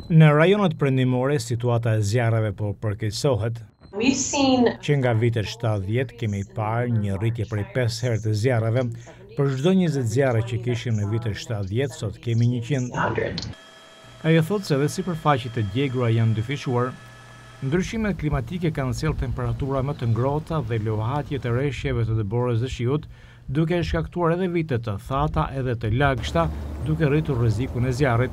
Në rajonet perëndimore, situata e zjarreve po përkeqësohet. Që nga vitet 70 kemi parë një rritje prej 5 herë të zjarreve. Për çdo 20 zjarre që kishim në vitet 70, sot kemi 100. Ajo thotë se edhe sipërfaqet e djegura janë dyfishuar. Ndryshimet klimatike kanë sjellë temperatura më të ngrohta dhe lohatje të rreshjeve të dëborës së shiut, duke shkaktuar edhe vite të thata edhe të lagështa, duke rritur rrezikun e zjarrit.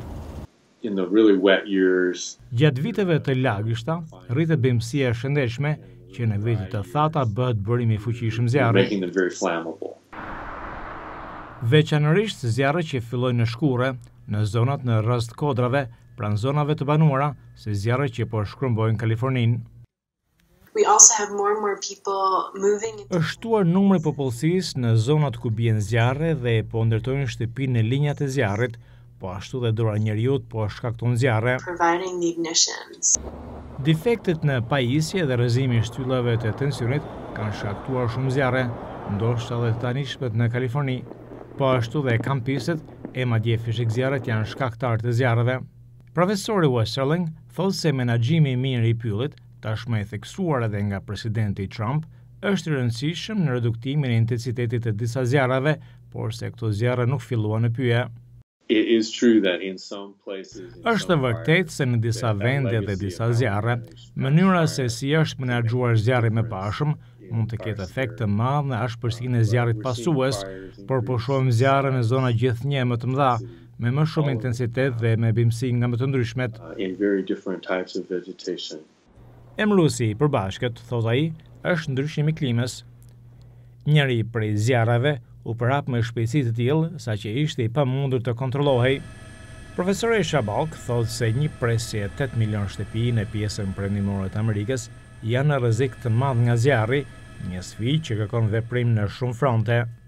Gjatë viteve të lagështa, rritet bimësia e shëndetshme që në vite të thata bëhet bërimi i fuqishëm zjarri. Veçanërisht zjarret që fillojnë në shkure, në zonat në rreth kodrave, pranë zonave të banuara, se zjarret që po shkrumbojnë Kaliforninë. Është shtuar numri i popullsisë në zonat ku bien zjarre dhe po ndërtojnë shtëpi në linjat e zjarrit, po ashtu dhe dora njeriut po shkakton zjarre. Defektet në pajisje dhe rrëzimi i shtyllave të tensionit kanë shkaktuar shumë zjarre, ndoshta edhe të tanishmet në Kaliforni, po ashtu dhe kampiset e madje fishekzjarret janë shkaktar të zjarreve. Profesori Westerling thotë se menaxhimi i mirë i pyllit, tashmë e theksuar edhe nga presidenti Trump, është i rëndësishëm në reduktimin e intensitetit të disa zjarreve, por se këto zjarre nuk filluan në pyje. Është vërtet se në disa vende dhe disa zjarre, mënyra se si është menaxhuar zjarri më pashëm mund të ketë efekt të madh në ashpërsinë e zjarrit pasues, por po shohim zjarre në zona gjithnjë më të mëdha, me më shumë intensitet dhe me bimësi nga më të ndryshmet. Emëruesi i përbashkët, thot ai, është ndryshimi i klimës. Njëri prej zjarreve u përhap me shpejtësi të tillë saqë ishte i pamundur të kontrollohej. Profesori Shabalk thotë se një presje 8 milion shtëpi në pjesën perëndimore të Amerikës janë në rrezik të madh nga zjarri, një sfidë që kërkon veprim në shumë fronte.